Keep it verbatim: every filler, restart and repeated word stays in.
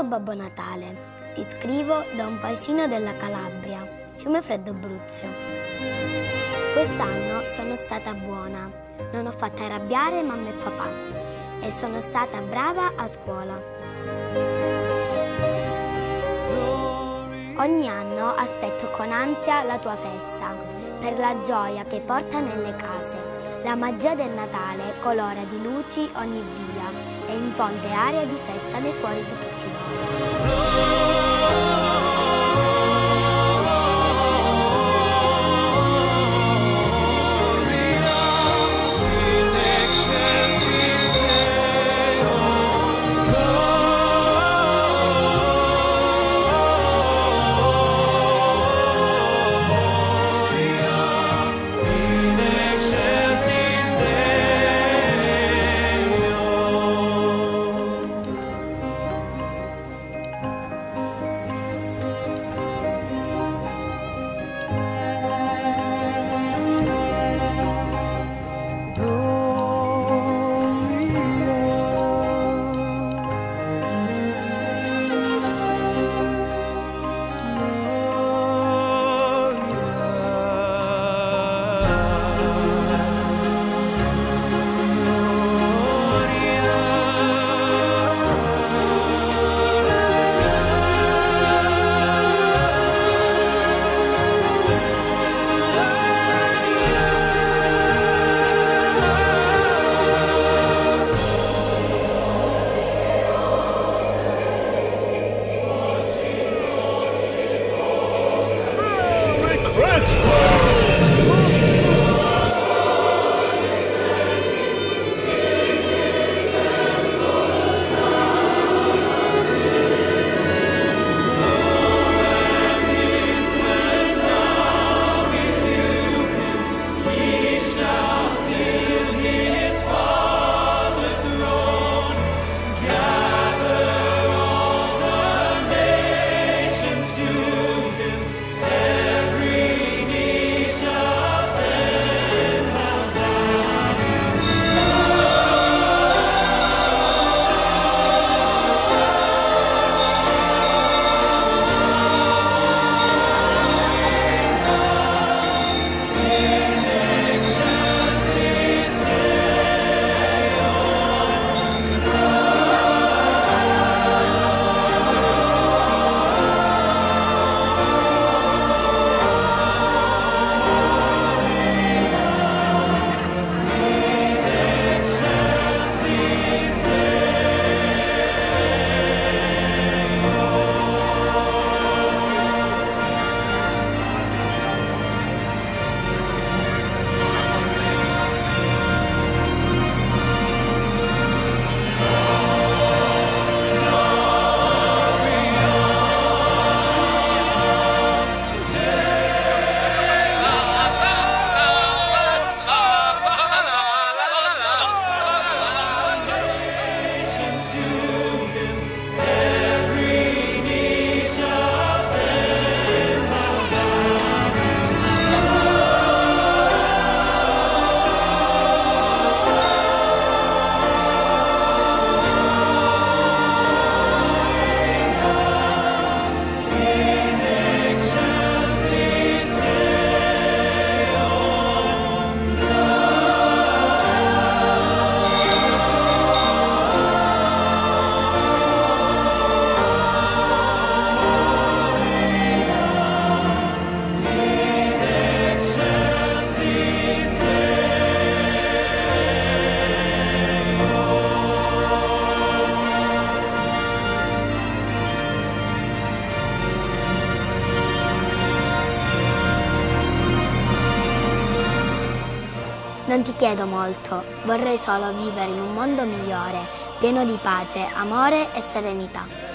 Babbo Natale, ti scrivo da un paesino della Calabria, Fiumefreddo Bruzio. Quest'anno sono stata buona, non ho fatto arrabbiare mamma e papà e sono stata brava a scuola. Ogni anno aspetto con ansia la tua festa, per la gioia che porta nelle case. La magia del Natale colora di luci ogni via e infonde aria di festa nei cuori di tutti noi. Non ti chiedo molto, vorrei solo vivere in un mondo migliore, pieno di pace, amore e serenità.